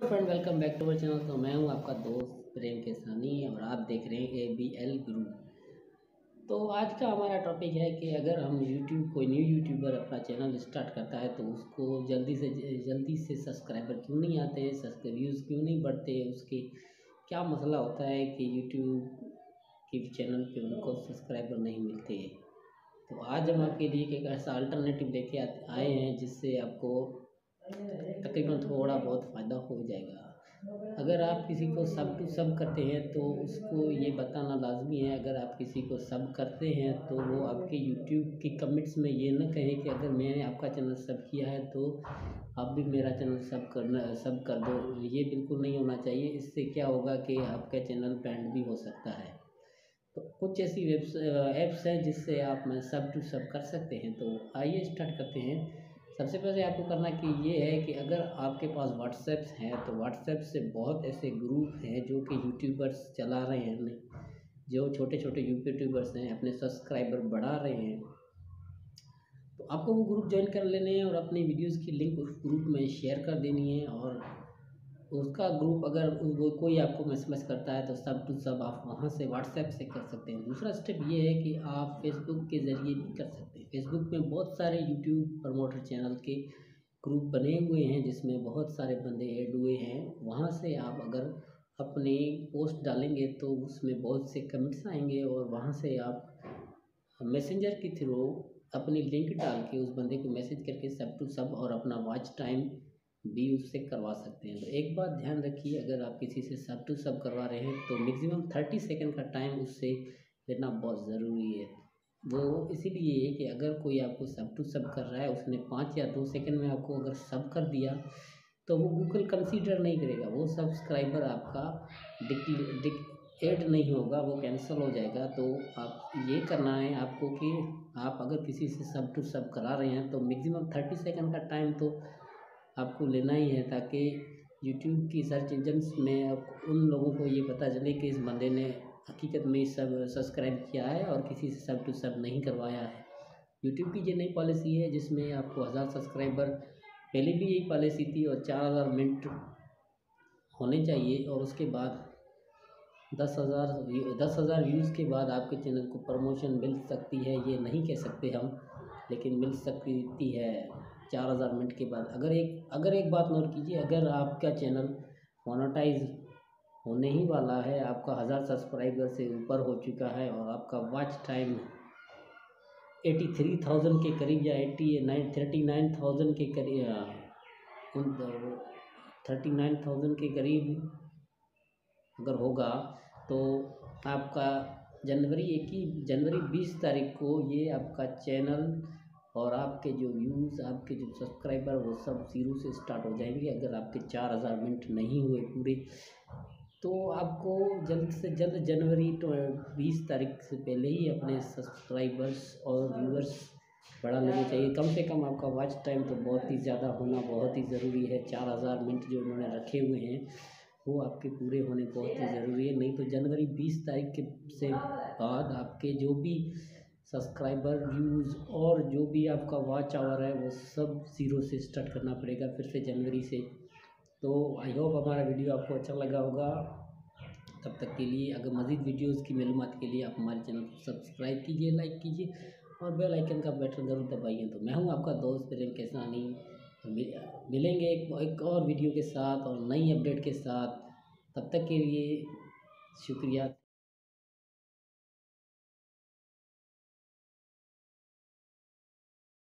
Friend, welcome back to our channel. तो मैं हूं आपका दोस्त प्रेम केसानी और आप देख रहे हैं ABL ग्रुप। तो आज का हमारा टॉपिक है कि अगर हम कोई न्यू यूट्यूबर अपना चैनल स्टार्ट करता है तो उसको जल्दी से सब्सक्राइबर क्यों नहीं आते, व्यूज़ क्यों नहीं बढ़ते, उसके क्या मसला होता है कि यूट्यूब के चैनल पे उनको सब्सक्राइबर नहीं मिलते। तो आज हम आपके लिए एक ऐसा अल्टरनेटिव लेके आए हैं जिससे आपको तकरीबन थोड़ा बहुत फ़ायदा हो जाएगा। अगर आप किसी को सब टू सब करते हैं तो उसको ये बताना लाजमी है। अगर आप किसी को सब करते हैं तो वो आपके यूट्यूब की कमेंट्स में ये ना कहे कि अगर मैंने आपका चैनल सब किया है तो आप भी मेरा चैनल सब कर दो। ये बिल्कुल नहीं होना चाहिए। इससे क्या होगा कि आपका चैनल बैंड भी हो सकता है। तो कुछ ऐसी ऐप्स हैं जिससे आप सब टू सब कर सकते हैं। तो आइए स्टार्ट करते हैं। सबसे पहले आपको करना कि ये है कि अगर आपके पास व्हाट्सएप हैं तो व्हाट्सएप से बहुत ऐसे ग्रुप हैं जो कि यूट्यूबर्स चला रहे हैं, जो छोटे छोटे यूट्यूबर्स हैं अपने सब्सक्राइबर बढ़ा रहे हैं। तो आपको वो ग्रुप ज्वाइन कर लेने हैं और अपनी वीडियोस की लिंक उस ग्रुप में शेयर कर देनी है। और उसका ग्रुप अगर वो कोई आपको मैसेज करता है तो सब टू सब आप वहाँ से व्हाट्सएप से कर सकते हैं। दूसरा स्टेप ये है कि आप फेसबुक के ज़रिए भी कर सकते हैं। फेसबुक में बहुत सारे यूट्यूब प्रमोटर चैनल के ग्रुप बने हुए हैं जिसमें बहुत सारे बंदे ऐड हुए हैं। वहाँ से आप अगर अपनी पोस्ट डालेंगे तो उसमें बहुत से कमेंट्स आएंगे और वहाँ से आप मैसेंजर के थ्रू अपनी लिंक डाल के उस बंदे को मैसेज करके सब टू सब और अपना वॉच टाइम भी उससे करवा सकते हैं। तो एक बात ध्यान रखिए, अगर आप किसी से सब टू सब करवा रहे हैं तो मैक्सिमम 30 सेकंड का टाइम उससे लेना बहुत ज़रूरी है। वो इसीलिए है कि अगर कोई आपको सब टू सब कर रहा है, उसने 5 या 2 सेकंड में आपको अगर सब कर दिया तो वो गूगल कंसीडर नहीं करेगा। वो सब्सक्राइबर आपका ऐड नहीं होगा, वो कैंसिल हो जाएगा। तो आप ये करना है आपको कि आप अगर किसी से सब टू सब करा रहे हैं तो मैक्सिमम 30 सेकंड का टाइम तो आपको लेना ही है, ताकि यूट्यूब की सर्च इंजन्स में उन लोगों को ये पता चले कि इस बंदे ने हकीकत में सब सब्सक्राइब किया है और किसी से सब टू सब नहीं करवाया है। यूट्यूब की ये नई पॉलिसी है जिसमें आपको 1000 सब्सक्राइबर, पहले भी यही पॉलिसी थी, और 4000 मिनट होने चाहिए और उसके बाद 10,000 व्यूज़ के बाद आपके चैनल को प्रमोशन मिल सकती है। ये नहीं कह सकते हम, लेकिन मिल सकती है 4000 मिनट के बाद। अगर एक बात नोट कीजिए, अगर आपका चैनल मोनेटाइज होने ही वाला है, आपका 1000 सब्सक्राइबर से ऊपर हो चुका है और आपका वॉच टाइम 83,000 के करीब या 39,000 के करीब 39,000 के करीब अगर होगा तो आपका जनवरी 20 तारीख को ये आपका चैनल और आपके जो व्यूज़, आपके जो सब्सक्राइबर, वो सब ज़ीरो से स्टार्ट हो जाएंगे। अगर आपके 4000 मिनट नहीं हुए पूरे तो आपको जल्द से जल्द जनवरी 20 तारीख से पहले ही अपने सब्सक्राइबर्स और व्यूअर्स बढ़ा लेने चाहिए। कम से कम आपका वॉच टाइम तो बहुत ही ज़्यादा होना बहुत ही ज़रूरी है। 4000 मिनट जो उन्होंने रखे हुए हैं वो आपके पूरे होने बहुत ही ज़रूरी है। नहीं तो जनवरी 20 तारीख के से बाद आपके जो भी सब्सक्राइबर, व्यूज़ और जो भी आपका वॉच आवर है वो सब ज़ीरो से स्टार्ट करना पड़ेगा फिर से जनवरी से। तो आई होप हमारा वीडियो आपको अच्छा लगा होगा। तब तक के लिए अगर मज़ीद वीडियोस की मालूमात के लिए आप हमारे चैनल को सब्सक्राइब कीजिए, लाइक कीजिए और बेल आइकन का बटन ज़रूर दबाइए। तो मैं हूँ आपका दोस्त प्रेम केसानी। मिलेंगे एक और वीडियो के साथ और नई अपडेट के साथ। तब तक के लिए शुक्रिया।